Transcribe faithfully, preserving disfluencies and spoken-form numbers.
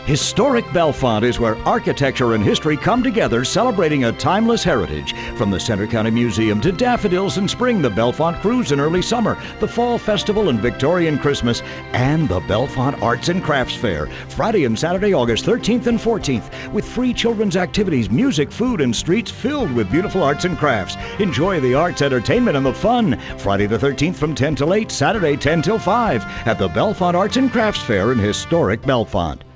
Historic Bellefonte is where architecture and history come together, celebrating a timeless heritage. From the Center County Museum to daffodils in spring, the Bellefonte Cruise in early summer, the Fall Festival and Victorian Christmas, and the Bellefonte Arts and Crafts Fair, Friday and Saturday, August thirteenth and fourteenth, with free children's activities, music, food, and streets filled with beautiful arts and crafts. Enjoy the arts, entertainment, and the fun. Friday the thirteenth from ten till eight, Saturday ten till five, at the Bellefonte Arts and Crafts Fair in historic Bellefonte.